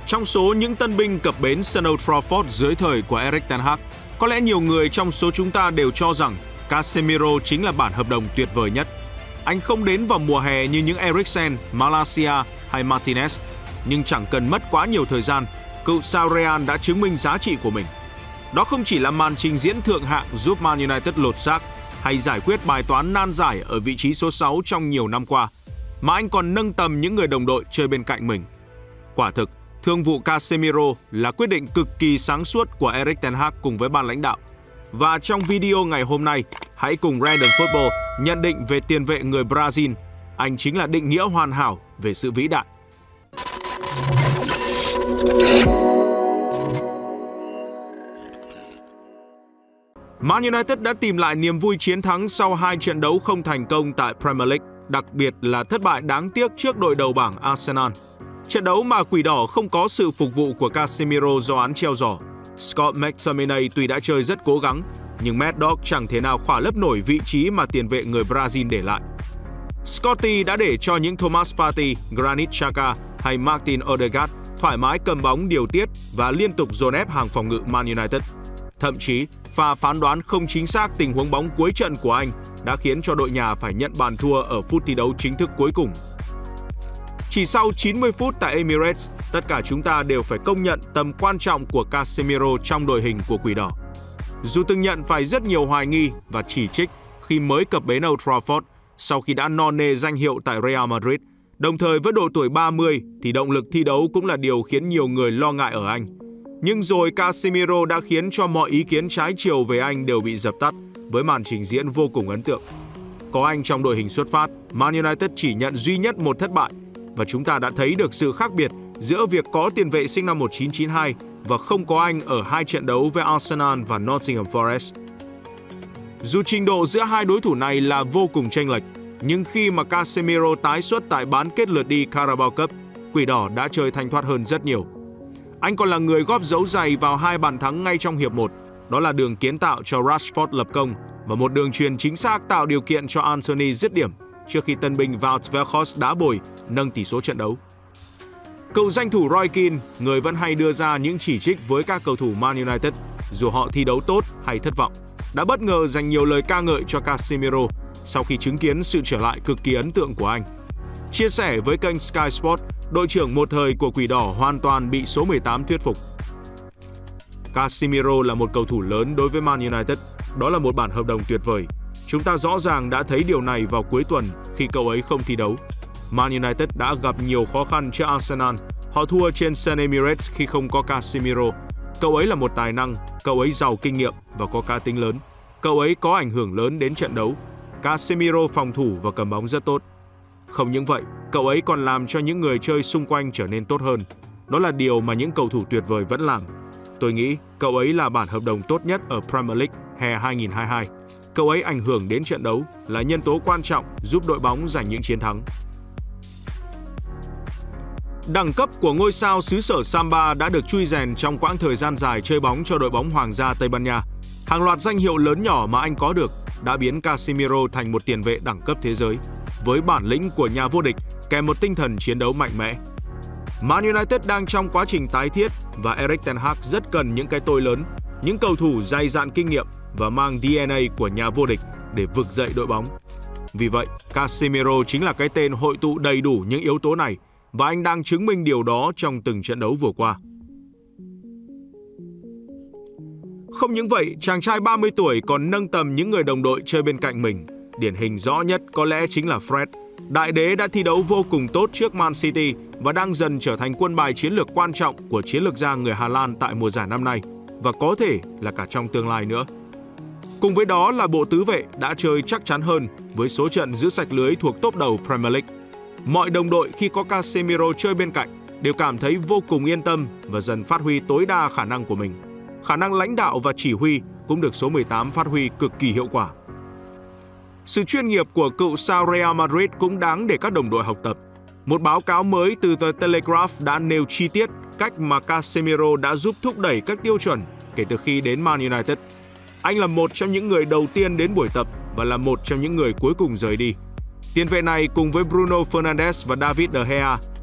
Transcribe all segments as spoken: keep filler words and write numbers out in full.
Trong số những tân binh cập bến sân Old Trafford dưới thời của Erik ten Hag, có lẽ nhiều người trong số chúng ta đều cho rằng Casemiro chính là bản hợp đồng tuyệt vời nhất. Anh không đến vào mùa hè như những Eriksen, Malacia hay Martinez, nhưng chẳng cần mất quá nhiều thời gian, cựu sao Real đã chứng minh giá trị của mình. Đó không chỉ là màn trình diễn thượng hạng giúp Man United lột xác hay giải quyết bài toán nan giải ở vị trí số sáu trong nhiều năm qua, mà anh còn nâng tầm những người đồng đội chơi bên cạnh mình. Quả thực, thương vụ Casemiro là quyết định cực kỳ sáng suốt của Erik ten Hag cùng với ban lãnh đạo. Và trong video ngày hôm nay, hãy cùng Random Football nhận định về tiền vệ người Brazil. Anh chính là định nghĩa hoàn hảo về sự vĩ đại. Man United đã tìm lại niềm vui chiến thắng sau hai trận đấu không thành công tại Premier League, đặc biệt là thất bại đáng tiếc trước đội đầu bảng Arsenal. Trận đấu mà Quỷ Đỏ không có sự phục vụ của Casemiro do án treo giò. Scott McTominay tuy đã chơi rất cố gắng, nhưng Mad Dog chẳng thể nào khỏa lấp nổi vị trí mà tiền vệ người Brazil để lại. Scotty đã để cho những Thomas Partey, Granit Xhaka hay Martin Odegaard thoải mái cầm bóng điều tiết và liên tục dồn ép hàng phòng ngự Man United. Thậm chí, pha phán đoán không chính xác tình huống bóng cuối trận của anh đã khiến cho đội nhà phải nhận bàn thua ở phút thi đấu chính thức cuối cùng. Chỉ sau chín mươi phút tại Emirates, tất cả chúng ta đều phải công nhận tầm quan trọng của Casemiro trong đội hình của Quỷ Đỏ. Dù từng nhận phải rất nhiều hoài nghi và chỉ trích khi mới cập bến Old Trafford sau khi đã no nê danh hiệu tại Real Madrid, đồng thời với độ tuổi ba mươi thì động lực thi đấu cũng là điều khiến nhiều người lo ngại ở anh. Nhưng rồi Casemiro đã khiến cho mọi ý kiến trái chiều về anh đều bị dập tắt với màn trình diễn vô cùng ấn tượng. Có anh trong đội hình xuất phát, Man United chỉ nhận duy nhất một thất bại, và chúng ta đã thấy được sự khác biệt giữa việc có tiền vệ sinh năm một nghìn chín trăm chín mươi hai và không có anh ở hai trận đấu với Arsenal và Nottingham Forest. Dù trình độ giữa hai đối thủ này là vô cùng chênh lệch, nhưng khi mà Casemiro tái xuất tại bán kết lượt đi Carabao Cup, Quỷ Đỏ đã chơi thanh thoát hơn rất nhiều. Anh còn là người góp dấu giày vào hai bàn thắng ngay trong hiệp một, đó là đường kiến tạo cho Rashford lập công và một đường truyền chính xác tạo điều kiện cho Anthony dứt điểm trước khi tân binh Wout Weghorst đá bồi nâng tỷ số trận đấu. Cựu danh thủ Roy Keane, người vẫn hay đưa ra những chỉ trích với các cầu thủ Man United dù họ thi đấu tốt hay thất vọng, đã bất ngờ dành nhiều lời ca ngợi cho Casemiro sau khi chứng kiến sự trở lại cực kỳ ấn tượng của anh. Chia sẻ với kênh Sky Sports, đội trưởng một thời của Quỷ Đỏ hoàn toàn bị số mười tám thuyết phục. Casemiro là một cầu thủ lớn đối với Man United, đó là một bản hợp đồng tuyệt vời. Chúng ta rõ ràng đã thấy điều này vào cuối tuần khi cậu ấy không thi đấu. Man United đã gặp nhiều khó khăn trước Arsenal, họ thua trên sân Emirates khi không có Casemiro. Cậu ấy là một tài năng, cậu ấy giàu kinh nghiệm và có cá tính lớn. Cậu ấy có ảnh hưởng lớn đến trận đấu. Casemiro phòng thủ và cầm bóng rất tốt. Không những vậy, cậu ấy còn làm cho những người chơi xung quanh trở nên tốt hơn. Đó là điều mà những cầu thủ tuyệt vời vẫn làm. Tôi nghĩ cậu ấy là bản hợp đồng tốt nhất ở Premier League hè hai nghìn không trăm hai mươi hai. Cậu ấy ảnh hưởng đến trận đấu, là nhân tố quan trọng giúp đội bóng giành những chiến thắng. Đẳng cấp của ngôi sao xứ sở Samba đã được chui rèn trong quãng thời gian dài chơi bóng cho đội bóng Hoàng gia Tây Ban Nha. Hàng loạt danh hiệu lớn nhỏ mà anh có được đã biến Casemiro thành một tiền vệ đẳng cấp thế giới, với bản lĩnh của nhà vô địch kèm một tinh thần chiến đấu mạnh mẽ. Man United đang trong quá trình tái thiết và Erik ten Hag rất cần những cái tôi lớn, những cầu thủ dày dạn kinh nghiệm và mang đê en a của nhà vô địch để vực dậy đội bóng. Vì vậy, Casemiro chính là cái tên hội tụ đầy đủ những yếu tố này và anh đang chứng minh điều đó trong từng trận đấu vừa qua. Không những vậy, chàng trai ba mươi tuổi còn nâng tầm những người đồng đội chơi bên cạnh mình. Điển hình rõ nhất có lẽ chính là Fred. Đại đế đã thi đấu vô cùng tốt trước Man City và đang dần trở thành quân bài chiến lược quan trọng của chiến lược gia người Hà Lan tại mùa giải năm nay và có thể là cả trong tương lai nữa. Cùng với đó là bộ tứ vệ đã chơi chắc chắn hơn với số trận giữ sạch lưới thuộc top đầu Premier League. Mọi đồng đội khi có Casemiro chơi bên cạnh đều cảm thấy vô cùng yên tâm và dần phát huy tối đa khả năng của mình. Khả năng lãnh đạo và chỉ huy cũng được số mười tám phát huy cực kỳ hiệu quả. Sự chuyên nghiệp của cựu sao Real Madrid cũng đáng để các đồng đội học tập. Một báo cáo mới từ The Telegraph đã nêu chi tiết cách mà Casemiro đã giúp thúc đẩy các tiêu chuẩn kể từ khi đến Man United. Anh là một trong những người đầu tiên đến buổi tập và là một trong những người cuối cùng rời đi. Tiền vệ này cùng với Bruno Fernandes và David De Gea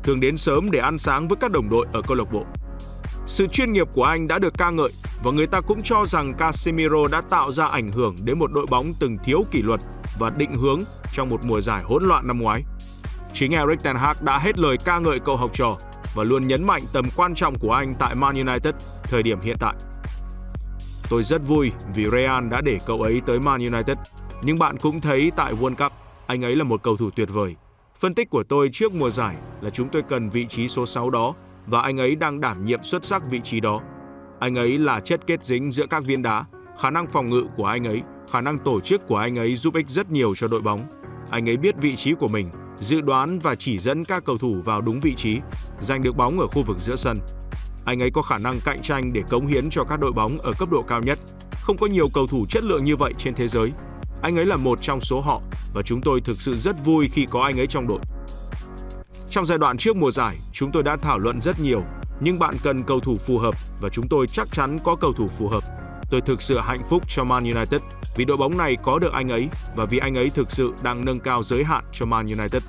thường đến sớm để ăn sáng với các đồng đội ở câu lạc bộ. Sự chuyên nghiệp của anh đã được ca ngợi và người ta cũng cho rằng Casemiro đã tạo ra ảnh hưởng đến một đội bóng từng thiếu kỷ luật và định hướng trong một mùa giải hỗn loạn năm ngoái. Chính Erik ten Hag đã hết lời ca ngợi cậu học trò và luôn nhấn mạnh tầm quan trọng của anh tại Man United thời điểm hiện tại. Tôi rất vui vì Real đã để cậu ấy tới Man United, nhưng bạn cũng thấy tại World Cup, anh ấy là một cầu thủ tuyệt vời. Phân tích của tôi trước mùa giải là chúng tôi cần vị trí số sáu đó và anh ấy đang đảm nhiệm xuất sắc vị trí đó. Anh ấy là chất kết dính giữa các viên đá, khả năng phòng ngự của anh ấy, khả năng tổ chức của anh ấy giúp ích rất nhiều cho đội bóng. Anh ấy biết vị trí của mình, dự đoán và chỉ dẫn các cầu thủ vào đúng vị trí, giành được bóng ở khu vực giữa sân. Anh ấy có khả năng cạnh tranh để cống hiến cho các đội bóng ở cấp độ cao nhất. Không có nhiều cầu thủ chất lượng như vậy trên thế giới. Anh ấy là một trong số họ và chúng tôi thực sự rất vui khi có anh ấy trong đội. Trong giai đoạn trước mùa giải, chúng tôi đã thảo luận rất nhiều, nhưng bạn cần cầu thủ phù hợp và chúng tôi chắc chắn có cầu thủ phù hợp. Tôi thực sự hạnh phúc cho Man United vì đội bóng này có được anh ấy và vì anh ấy thực sự đang nâng cao giới hạn cho Man United.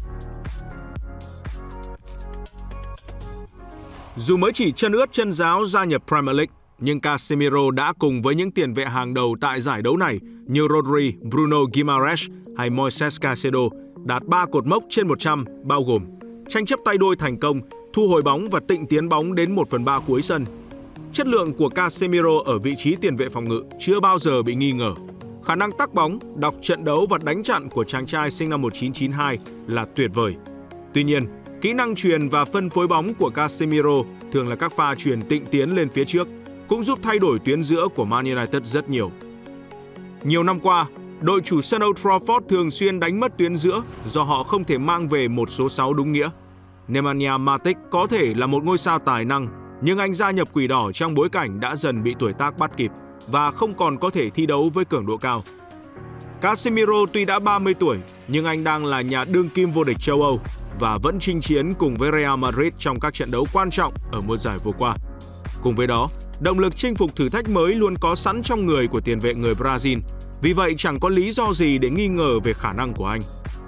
Dù mới chỉ chân ướt chân ráo gia nhập Premier League, nhưng Casemiro đã cùng với những tiền vệ hàng đầu tại giải đấu này như Rodri, Bruno Guimaraes hay Moises Caicedo đạt ba cột mốc trên một trăm, bao gồm tranh chấp tay đôi thành công, thu hồi bóng và tịnh tiến bóng đến một phần ba cuối sân. Chất lượng của Casemiro ở vị trí tiền vệ phòng ngự chưa bao giờ bị nghi ngờ. Khả năng tắc bóng, đọc trận đấu và đánh chặn của chàng trai sinh năm một nghìn chín trăm chín mươi hai là tuyệt vời. Tuy nhiên, kỹ năng chuyền và phân phối bóng của Casemiro thường là các pha chuyền tịnh tiến lên phía trước, cũng giúp thay đổi tuyến giữa của Man United rất nhiều. Nhiều năm qua, đội chủ sân Old Trafford thường xuyên đánh mất tuyến giữa do họ không thể mang về một số sáu đúng nghĩa. Nemanja Matic có thể là một ngôi sao tài năng, nhưng anh gia nhập Quỷ Đỏ trong bối cảnh đã dần bị tuổi tác bắt kịp và không còn có thể thi đấu với cường độ cao. Casemiro tuy đã ba mươi tuổi, nhưng anh đang là nhà đương kim vô địch châu Âu và vẫn chinh chiến cùng với Real Madrid trong các trận đấu quan trọng ở mùa giải vừa qua. Cùng với đó, động lực chinh phục thử thách mới luôn có sẵn trong người của tiền vệ người Brazil, vì vậy chẳng có lý do gì để nghi ngờ về khả năng của anh.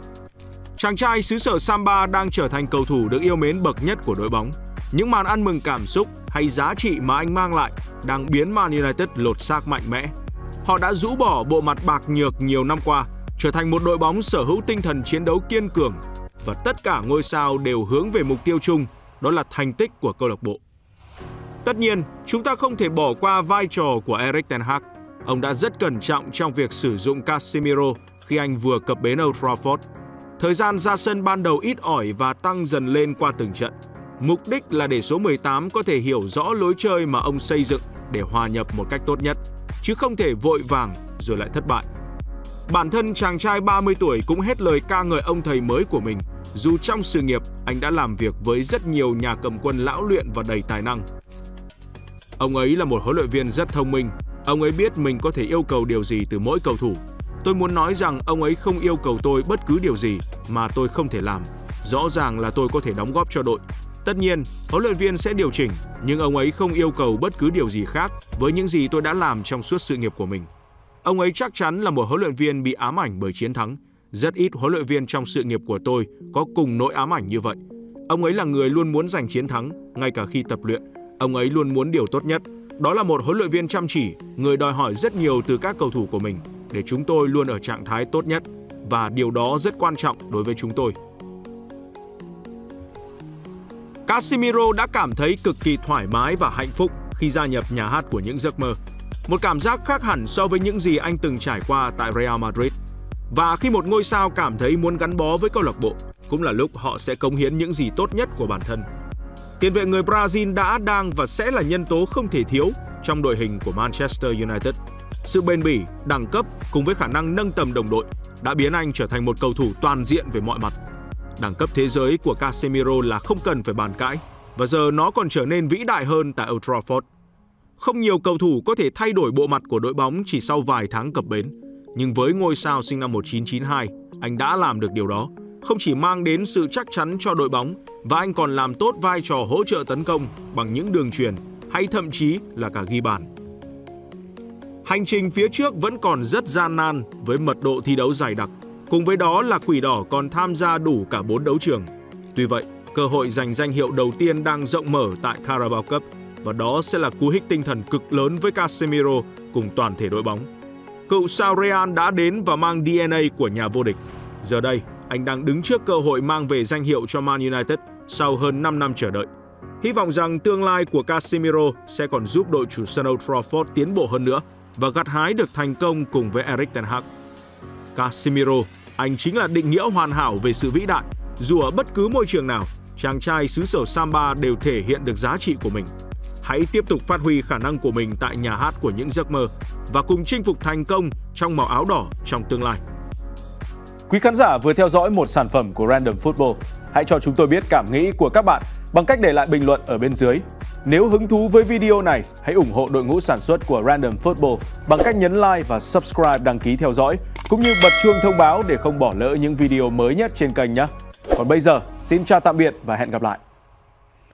Chàng trai xứ sở Samba đang trở thành cầu thủ được yêu mến bậc nhất của đội bóng. Những màn ăn mừng cảm xúc hay giá trị mà anh mang lại đang biến Man United lột xác mạnh mẽ. Họ đã rũ bỏ bộ mặt bạc nhược nhiều năm qua, trở thành một đội bóng sở hữu tinh thần chiến đấu kiên cường và tất cả ngôi sao đều hướng về mục tiêu chung, đó là thành tích của câu lạc bộ. Tất nhiên, chúng ta không thể bỏ qua vai trò của Erik ten Hag. Ông đã rất cẩn trọng trong việc sử dụng Casemiro khi anh vừa cập bến Old Trafford. Thời gian ra sân ban đầu ít ỏi và tăng dần lên qua từng trận. Mục đích là để số mười tám có thể hiểu rõ lối chơi mà ông xây dựng để hòa nhập một cách tốt nhất, chứ không thể vội vàng rồi lại thất bại. Bản thân chàng trai ba mươi tuổi cũng hết lời ca ngợi ông thầy mới của mình, dù trong sự nghiệp anh đã làm việc với rất nhiều nhà cầm quân lão luyện và đầy tài năng. Ông ấy là một huấn luyện viên rất thông minh, ông ấy biết mình có thể yêu cầu điều gì từ mỗi cầu thủ. Tôi muốn nói rằng ông ấy không yêu cầu tôi bất cứ điều gì mà tôi không thể làm. Rõ ràng là tôi có thể đóng góp cho đội. Tất nhiên, huấn luyện viên sẽ điều chỉnh, nhưng ông ấy không yêu cầu bất cứ điều gì khác với những gì tôi đã làm trong suốt sự nghiệp của mình. Ông ấy chắc chắn là một huấn luyện viên bị ám ảnh bởi chiến thắng. Rất ít huấn luyện viên trong sự nghiệp của tôi có cùng nỗi ám ảnh như vậy. Ông ấy là người luôn muốn giành chiến thắng, ngay cả khi tập luyện. Ông ấy luôn muốn điều tốt nhất. Đó là một huấn luyện viên chăm chỉ, người đòi hỏi rất nhiều từ các cầu thủ của mình để chúng tôi luôn ở trạng thái tốt nhất. Và điều đó rất quan trọng đối với chúng tôi. Casemiro đã cảm thấy cực kỳ thoải mái và hạnh phúc khi gia nhập nhà hát của những giấc mơ. Một cảm giác khác hẳn so với những gì anh từng trải qua tại Real Madrid. Và khi một ngôi sao cảm thấy muốn gắn bó với câu lạc bộ, cũng là lúc họ sẽ cống hiến những gì tốt nhất của bản thân. Tiền vệ người Brazil đã, đang và sẽ là nhân tố không thể thiếu trong đội hình của Manchester United. Sự bền bỉ, đẳng cấp cùng với khả năng nâng tầm đồng đội đã biến anh trở thành một cầu thủ toàn diện về mọi mặt. Đẳng cấp thế giới của Casemiro là không cần phải bàn cãi, và giờ nó còn trở nên vĩ đại hơn tại Old Trafford. Không nhiều cầu thủ có thể thay đổi bộ mặt của đội bóng chỉ sau vài tháng cập bến, nhưng với ngôi sao sinh năm một nghìn chín trăm chín mươi hai, anh đã làm được điều đó. Không chỉ mang đến sự chắc chắn cho đội bóng, và anh còn làm tốt vai trò hỗ trợ tấn công bằng những đường chuyền hay thậm chí là cả ghi bàn. Hành trình phía trước vẫn còn rất gian nan với mật độ thi đấu dày đặc. Cùng với đó là Quỷ Đỏ còn tham gia đủ cả bốn đấu trường. Tuy vậy, cơ hội giành danh hiệu đầu tiên đang rộng mở tại Carabao Cup và đó sẽ là cú hích tinh thần cực lớn với Casemiro cùng toàn thể đội bóng. Cựu sao Real đã đến và mang đê en a của nhà vô địch. Giờ đây, anh đang đứng trước cơ hội mang về danh hiệu cho Man United sau hơn năm năm chờ đợi. Hy vọng rằng tương lai của Casemiro sẽ còn giúp đội chủ sân Old Trafford tiến bộ hơn nữa và gặt hái được thành công cùng với Erik ten Hag. Casemiro, anh chính là định nghĩa hoàn hảo về sự vĩ đại. Dù ở bất cứ môi trường nào, chàng trai xứ sở Samba đều thể hiện được giá trị của mình. Hãy tiếp tục phát huy khả năng của mình tại nhà hát của những giấc mơ và cùng chinh phục thành công trong màu áo đỏ trong tương lai. Quý khán giả vừa theo dõi một sản phẩm của Random Football. Hãy cho chúng tôi biết cảm nghĩ của các bạn bằng cách để lại bình luận ở bên dưới. Nếu hứng thú với video này, hãy ủng hộ đội ngũ sản xuất của Random Football bằng cách nhấn like và subscribe đăng ký theo dõi, cũng như bật chuông thông báo để không bỏ lỡ những video mới nhất trên kênh nhé. Còn bây giờ, xin chào tạm biệt và hẹn gặp lại!